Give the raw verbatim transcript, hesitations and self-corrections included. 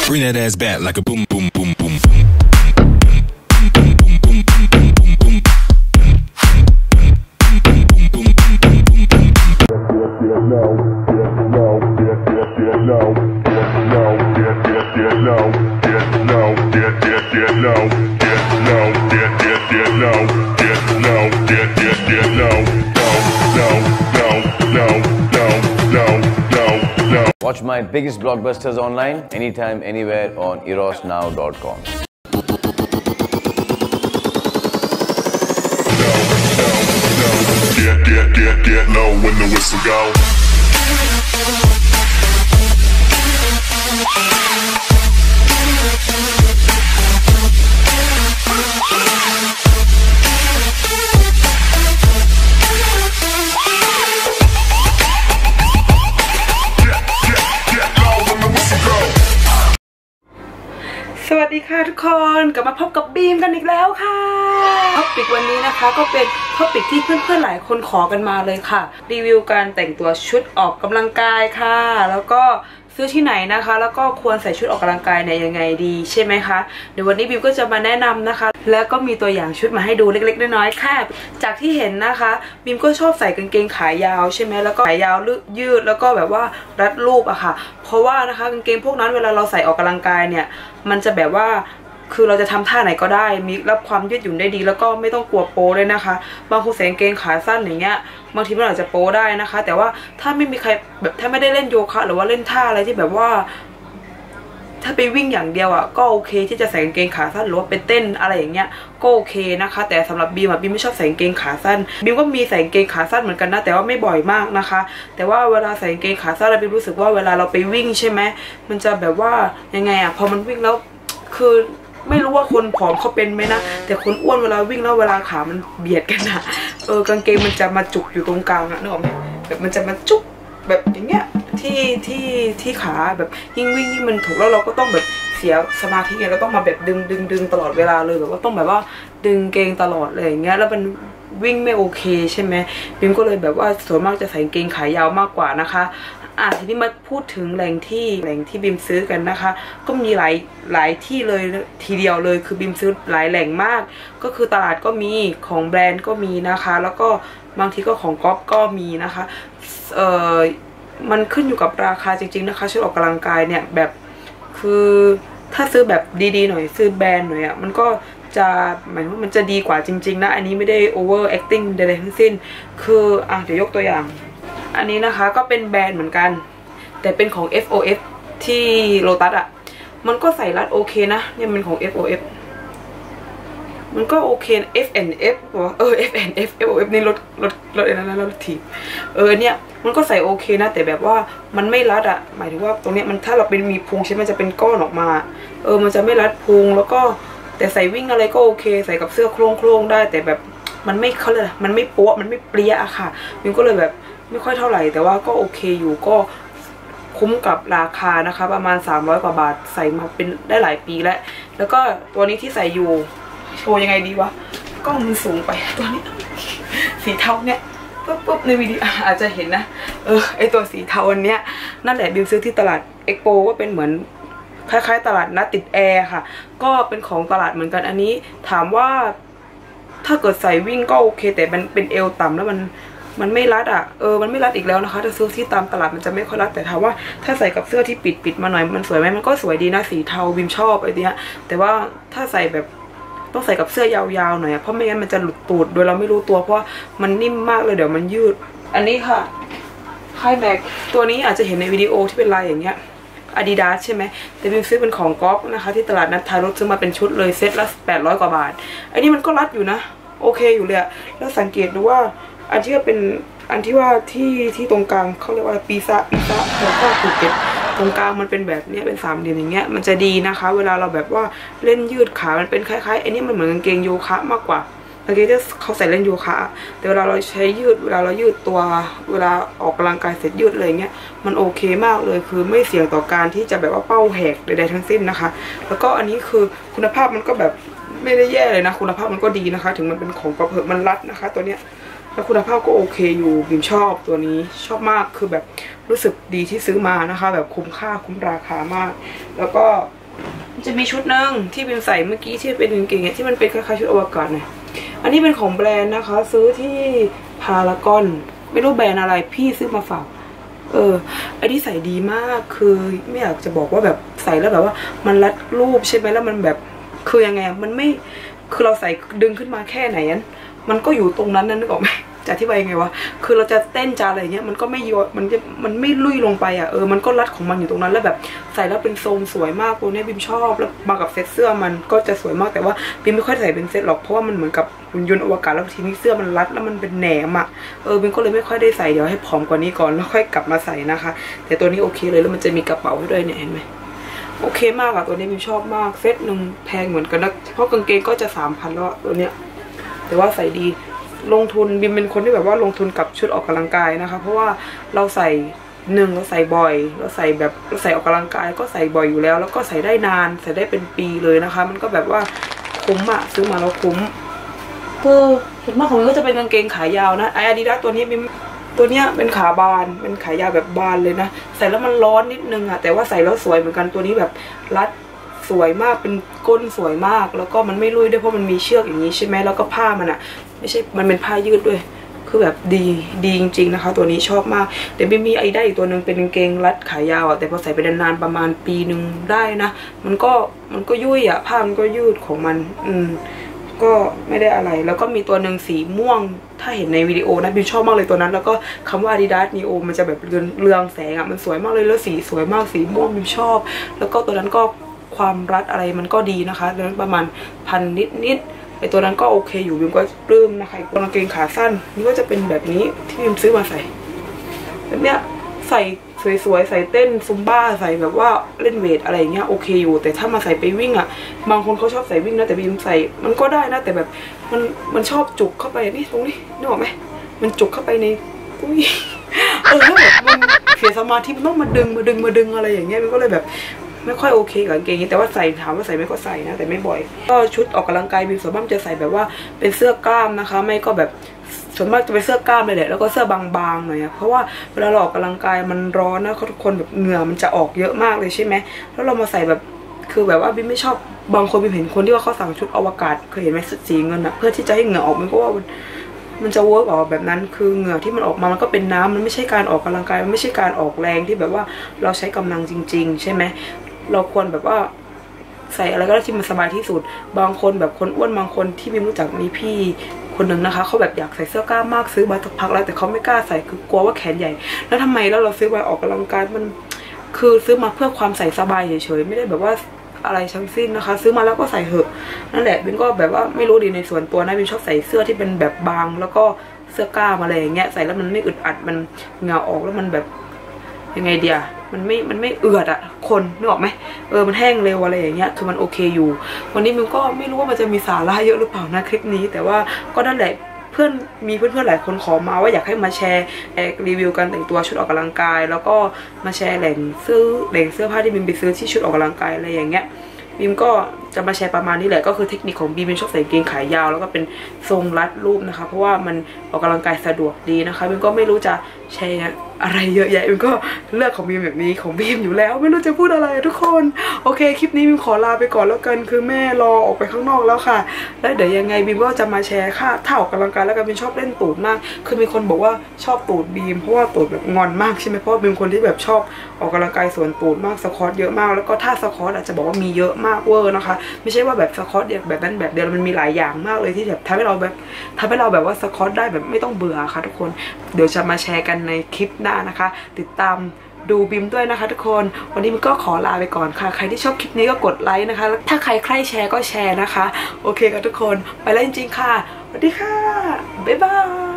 Bring that ass back like a boom, boom, boom, boom, boom. Watch my biggest blockbusters online, anytime, anywhere on eros now dot com. Get, get, get, get low when the whistle go. สวัสดีค่ะทุกคนกลับมาพบกับบีมกันอีกแล้วค่ะท็อปิกวันนี้นะคะก็เป็นท็อปิกที่เพื่อนๆหลายคนขอกันมาเลยค่ะรีวิวการแต่งตัวชุดออกกำลังกายค่ะแล้วก็ซื้อที่ไหนนะคะแล้วก็ควรใส่ชุดออกกำลังกายเนี่ยยังไงดีใช่ไหมคะเดี๋ยววันนี้บีมก็จะมาแนะนำนะคะแล้วก็มีตัวอย่างชุดมาให้ดูเล็กๆน้อยๆค่ะจากที่เห็นนะคะบีมก็ชอบใส่กางเกงขายาวใช่ไหมแล้วก็ขายาวยืดแล้วก็แบบว่ารัดรูปอะค่ะเพราะว่านะคะกางเกงพวกนั้นเวลาเราใส่ออกกำลังกายเนี่ยมันจะแบบว่าคือเราจะทำท่าไหนก็ได้มีรับความยืดหยุ่นได้ดีแล้วก็ไม่ต้องกลัวโป๊เลยนะคะบางคนใส่กางเกงขาสั้นอย่างเงี้ยบางทีมันอาจจะโป๊ได้นะคะแต่ว่าถ้าไม่มีใครแบบถ้าไม่ได้เล่นโยคะหรือว่าเล่นท่าอะไรที่แบบว่าถ้าไปวิ่งอย่างเดียวอ่ะก็โอเคที่จะใส่กางเกงขาสั้นหรือว่าไปเต้นอะไรอย่างเงี้ยก็โอเคนะคะแต่สำหรับบีมอ่ะบีมไม่ชอบใส่กางเกงขาสั้นบีมก็มีใส่กางเกงขาสั้นเหมือนกันนะแต่ว่าไม่บ่อยมากนะคะแต่ว่าเวลาใส่กางเกงขาสั้นเราบีมรู้สึกว่าเวลาเราไปวิ่งใช่ไหมมันจะแบบว่ายังไงอ่ะพอมันวิ่งแล้วคือไม่รู้ว่าคนผอมเขาเป็นไหมนะแต่คนอ้วนเวลาวิ่งแล้วเวลาขามันเบียดกันอะเออกางเกงมันจะมาจุกอยู่ตรงกลางอะนึกออกไหมแบบมันจะมาจุกแบบอย่างเงี้ยที่ที่ที่ขาแบบยิ่งวิ่งยิ่งมันถูกแล้วเราก็ต้องแบบเสียสมาธิไงเราต้องมาแบบดึงดึงดึงตลอดเวลาเลยแบบว่าต้องแบบว่าดึงเกงตลอดเลยอย่างเงี้ยแล้วมันวิ่งไม่โอเคใช่ไหมบิมก็เลยแบบว่าส่วนมากจะใส่เกงขายาวมากกว่านะคะอ่ะทีนี้มาพูดถึงแหล่งที่แหล่งที่บิมซื้อกันนะคะก็มีหลายหลายที่เลยทีเดียวเลยคือบิมซื้อหลายแหล่งมากก็คือตลาดก็มีของแบรนด์ก็มีนะคะแล้วก็บางทีก็ของก๊อปก็มีนะคะเอ่อมันขึ้นอยู่กับราคาจริงๆนะคะชุดออกกำลังกายเนี่ยแบบคือถ้าซื้อแบบดีๆหน่อยซื้อแบรนด์หน่อยอ่ะมันก็จะหมายว่ามันจะดีกว่าจริงๆนะอันนี้ไม่ได้ over acting ใดๆทั้งสิ้นคืออ่ะเดี๋ยวยกตัวอย่างอันนี้นะคะก็เป็นแบรนด์เหมือนกันแต่เป็นของ เอฟ โอ เอฟ ที่โลตัสอ่ะมันก็ใส่รัดโอเคนะเนี่ยมันของ เอฟ โอ เอฟ มันก็โอเค เอฟ แอนด์ เอฟ เออ เอฟ แอนด์ เอฟ เอฟ โอ เอฟ นี่รถรถรถอะไรนะรถถีบเออเนี่ยมันก็ใส่โอเคนะแต่แบบว่ามันไม่รัดอ่ะหมายถึงว่าตรงเนี้ยมันถ้าเราเป็นมีพุงใช่ไหมมันจะเป็นก้อนออกมาเออมันจะไม่รัดพุงแล้วก็แต่ใส่วิ่งอะไรก็โอเคใส่กับเสื้อโคร่งๆได้แต่แบบมันไม่เขาเลยมันไม่โป๊ะมันไม่เปรี้ยอะค่ะมันก็เลยแบบไม่ค่อยเท่าไหร่แต่ว่าก็โอเคอยู่ก็คุ้มกับราคานะคะประมาณสามร้อยกว่าบาทใส่มาเป็นได้หลายปีแล้วแล้วก็ตัวนี้ที่ใส่อยู่โชว์ยังไงดีวะกล้องมันสูงไปตัวนี้สีเทาเนี่ยปุ๊บปุ๊บในวิดีโออาจจะเห็นนะเออไอตัวสีเทาอันเนี้ยนั่นแหละบิวซื้อที่ตลาดเอ็กโปก็เป็นเหมือนคล้ายๆตลาดนัดติดแอร์ค่ะก็เป็นของตลาดเหมือนกันอันนี้ถามว่าถ้าเกิดใส่วิ่งก็โอเคแต่มันเป็นเอวต่ำแล้วมันมันไม่รัดอ่ะเออมันไม่รัดอีกแล้วนะคะถ้าซื้อที่ตามตลาดมันจะไม่ค่อยรัดแต่ถามว่าถ้าใส่กับเสื้อที่ปิดปิดมาหน่อยมันสวยไหมมันก็สวยดีนะสีเทาบิมชอบไอ้เนี้ยแต่ว่าถ้าใส่แบบต้องใส่กับเสื้อยาวๆหน่อยเพราะไม่งั้นมันจะหลุดตูดโดยเราไม่รู้ตัวเพราะมันนิ่มมากเลยเดี๋ยวมันยืดอันนี้ค่ะค่ายแม็กตัวนี้อาจจะเห็นในวิดีโอที่เป็นลายอย่างเงี้ยAdidas ใช่ไหมแต่บิมซื้อเป็นของก๊อฟนะคะที่ตลาดนัดไทยรถซื้อมาเป็นชุดเลยเซ็ตละแปดร้อยกว่าบาทอันนี้มันก็รัดอยู่นะโอเคอยู่เลยอะแล้วสังเกตดูว่าอันที่เป็นอันที่ว่าที่ที่ตรงกลางเขาเรียกว่าปีซะปีซะแล้วก็ผูกเก็ตตรงกลางมันเป็นแบบนี้เป็นสามเหลี่ยมอย่างเงี้ยมันจะดีนะคะเวลาเราแบบว่าเล่นยืดขามันเป็นคล้ายๆอันนี้มันเหมือนกางเกงโยคะมากกว่ากางเกงที่เขาใส่เล่นโยคะแต่เวลาเราใช้ยืดเวลาเรายืดตัวเวลาออกกำลังกายเสร็จยืดอะไรเงี้ยมันโอเคมากเลยคือไม่เสี่ยงต่อการที่จะแบบว่าเป้าแหกใดๆทั้งสิ้นนะคะแล้วก็อันนี้คือคุณภาพมันก็แบบไม่ได้แย่เลยนะคุณภาพมันก็ดีนะคะถึงมันเป็นของกระเพิดมันรัดนะคะตัวเนี้ยแล้วคุณภาพก็โอเคอยู่บิมชอบตัวนี้ชอบมากคือแบบรู้สึกดีที่ซื้อมานะคะแบบคุ้มค่าคุ้มราคามากแล้วก็จะมีชุดนึงที่เป็นใส่เมื่อกี้ที่เป็นกางเกงที่มันเป็นคล้ายๆชุดอวกาศหน่อยอันนี้เป็นของแบรนด์นะคะซื้อที่พารากอนไม่รู้แบรนด์อะไรพี่ซื้อมาฝากเออไอ้ที่ใส่ดีมากคือไม่อยากจะบอกว่าแบบใส่แล้วแบบว่ามันรัดรูปใช่ไหมแล้วมันแบบคือยังไงมันไม่คือเราใส่ดึงขึ้นมาแค่ไหนนั้นมันก็อยู่ตรงนั้นนั่นนึกออกไหมจะอธิบายยังไงวะคือเราจะเต้นจะอะไรเงี้ยมันก็ไม่ยอมันจะมันไม่ลุยลงไปอ่ะเออมันก็รัดของมันอยู่ตรงนั้นแล้วแบบใส่แล้วเป็นทรงสวยมากตัวนี้บิมชอบแล้วมากับเซ็ตเสื้อมันก็จะสวยมากแต่ว่าบิมไม่ค่อยใส่เป็นเซ็ตหรอกเพราะว่ามันเหมือนกับหุ่นยนต์อวกาศแล้วทีนี้เสื้อมันรัดแล้วมันเป็นแหนมอ่ะเออบิมก็เลยไม่ค่อยได้ใส่เดี๋ยวให้ผอมกว่านี้ก่อนแล้วค่อยกลับมาใส่นะคะแต่ตัวนี้โอเคเลยแล้วมันจะมีกระเป๋าให้ด้วยเนี่ยเห็นไหมโอเคมากอะตัวนี้บิมชอบมากเซ็ตหนึ่งแพงเหมือนกันนะเพราะกางเกงก็จะสามพันแล้วตัวเนี้ยแต่ว่าใส่ดีลงทุนบิมเป็นคนที่แบบว่าลงทุนกับชุดออกกำลังกายนะคะเพราะว่าเราใส่หนึ่งเราใส่บ่อยเราใส่แบบเราใส่ออกกำลังกายก็ใส่บ่อยอยู่แล้วแล้วก็ใส่ได้นานใส่ได้เป็นปีเลยนะคะมันก็แบบว่าคุ้มอะซื้อมาแล้วคุ้มเออส่วนมากของมันก็จะเป็นกางเกงขายาวนะไออาดิดาสตัวนี้บิมตัวเนี้ยเป็นขาบานเป็นขายาวแบบบานเลยนะใส่แล้วมันร้อนนิดนึงอะแต่ว่าใส่แล้วสวยเหมือนกันตัวนี้แบบรัดสวยมากเป็นก้นสวยมากแล้วก็มันไม่ลุยด้วยเพราะมันมีเชือกอย่างนี้ใช่ไหมแล้วก็ผ้ามันอะไม่ใช่มันเป็นผ้ายืดด้วยคือแบบดีดีจริงๆนะคะตัวนี้ชอบมากแต่ไม่มีไอได้อีกตัวหนึ่งเป็นกางเกงรัดขายาวอะแต่พอใส่ไปนานๆประมาณปีหนึ่งได้นะมันก็มันก็ยุ่ยอะผ้ามันก็ยืดของมันอืมก็ไม่ได้อะไรแล้วก็มีตัวหนึ่งสีม่วงถ้าเห็นในวิดีโอนะบิวชอบมากเลยตัวนั้นแล้วก็คำว่า Adidas Neo มันจะแบบเรืองเรืองแสงอะมันสวยมากเลยแล้วสีสวยมากสีม่วงบิวชอบแล้วก็ตัวนั้นก็ความรัดอะไรมันก็ดีนะคะตัวนั้นประมาณพันนิดนิดไอตัวนั้นก็โอเคอยู่บิมก็ปลื้มนะคะกางเกงขาสั้นนี่ก็จะเป็นแบบนี้ที่บิมซื้อมาใส่แบบเนี้ยใส่สวยๆใส่เต้นซุมบ้าใส่แบบว่าเล่นเวทอะไรเงี้ยโอเคอยู่แต่ถ้ามาใส่ไปวิ่งอ่ะบางคนเขาชอบใส่วิ่งนะแต่บิมใส่มันก็ได้นะแต่แบบมันมันชอบจุกเข้าไปนี่ตรงนี้นึกออกไหมมันจุกเข้าไปในอุ้ยเออแล้วแบบมันเสียสมาธิมันต้องมาดึงมาดึงมาดึงอะไรอย่างเงี้ยมันก็เลยแบบไม่ค่อยโอเคกับกางเกงนี้แต่ว่าใส่ถามว่าใส่ไม่ก็ใส่นะแต่ไม่บ่อยก็ชุดออกกำลังกายบิมส่วนมากจะใส่แบบว่าเป็นเสื้อกล้ามนะคะไม่ก็แบบส่วนมากจะเป็นเสื้อกล้ามเลยแหละแล้วก็เสื้อบางๆหน่อยอะเพราะว่าเวลาเราออกกำลังกายมันร้อนนะทุกคนแบบเหงื่อมันจะออกเยอะมากเลยใช่ไหมแล้วเรามาใส่แบบคือแบบว่าบิมไม่ชอบบางคนบิมเห็นคนที่ว่าเขาสั่งชุดอวกาศเคยเห็นไหมสีเงินอะเพื่อที่จะให้เหงื่อออกมันก็ว่ามันจะเวิร์กออกแบบนั้นคือเหงื่อที่มันออกมามันก็เป็นน้ำมันไม่ใช่การออกกำลังกายมันไม่ใช่การออกแรงที่แบบว่าเราใช้กำลังจริงๆใช่ไหมเราควรแบบว่าใส่อะไรก็ได้ที่มันสบายที่สุดบางคนแบบคนอ้วนบางคนที่บิมรู้จักมีพี่คนหนึ่งนะคะเขาแบบอยากใส่เสื้อกล้ามมากซื้อมาสักพักแล้วแต่เขาไม่กล้าใส่คือกลัวว่าแขนใหญ่แล้วทำไมแล้วเราซื้อมาออกกำลังกายมันคือซื้อมาเพื่อความใส่สบายเฉยๆไม่ได้แบบว่าอะไรทั้งสิ้นนะคะซื้อมาแล้วก็ใส่เหอะนั่นแหละบิมก็แบบว่าไม่รู้ดีในส่วนตัวนะบิมชอบใส่เสื้อที่เป็นแบบบางแล้วก็เสื้อกล้ามอะไรอย่างเงี้ยใส่แล้วมันไม่อึดอัดมันเหงื่อออกแล้วมันแบบยังไงเดียมันไม่มันไม่เอือดอะคนนึกออกไหมเออมันแห้งเร็วอะไรอย่างเงี้ยคือมันโอเคอยู่วันนี้มิวก็ไม่รู้ว่ามันจะมีสาระเยอะหรือเปล่านะคลิปนี้แต่ว่าก็นั่นแหละเพื่อนมีเพื่อนๆหลายคนขอมาว่าอยากให้มาแชร์รีวิวการแต่งตัวชุดออกกำลังกายแล้วก็มาแชร์แหล่งซื้อแหล่งเสื้อผ้าที่บิมไปซื้อที่ชุดออกกำลังกายอะไรอย่างเงี้ยบิมก็จะมาแชร์ประมาณนี้แหละก็คือเทคนิคของบิมบิมชอบใส่กางเกงขายาวแล้วก็เป็นทรงรัดรูปนะคะเพราะว่ามันออกกำลังกายสะดวกดีนะคะบิมก็ไม่รู้จะแชร์อะไรเยอะแยะบิมก็เลือกของบิมแบบนี้ของบิมอยู่แล้วไม่รู้จะพูดอะไรทุกคนโอเคคลิปนี้บิมขอลาไปก่อนแล้วกันคือแม่รอออกไปข้างนอกแล้วค่ะแล้วเดี๋ยวยังไงบิมก็จะมาแชร์ค่าถ้าออกกำลังกายแล้วกันบิมชอบเล่นตูดมากคือมีคนบอกว่าชอบตูดบิมเพราะว่าตูดแบบงอนมากใช่ไหมเพราะบิมคนที่แบบชอบออกกำลังกายส่วนตูดมากสควอตเยอะมากแล้วก็ท่าสควอตอาจจะบอกว่ามีเยอะมากเวอร์นะคะไม่ใช่ว่าแบบสควอตเดียวแบบนั้นแบบเดียวมันมีหลายอย่างมากเลยที่แบบทำให้เราแบบทำให้เราแบบว่าสควอตได้แบบไม่ต้องเบื่อค่ะทุกคนเดี๋ยวจะมาแชร์กันในคลิปหน้านะคะติดตามดูบิมด้วยนะคะทุกคนวันนี้บิมก็ขอลาไปก่อนค่ะใครที่ชอบคลิปนี้ก็กดไลค์นะคะถ้าใครใครแชร์ก็แชร์นะคะโอเคค่ะทุกคนไปแล้วจริงๆค่ะสวัสดีค่ะบ๊ายบาย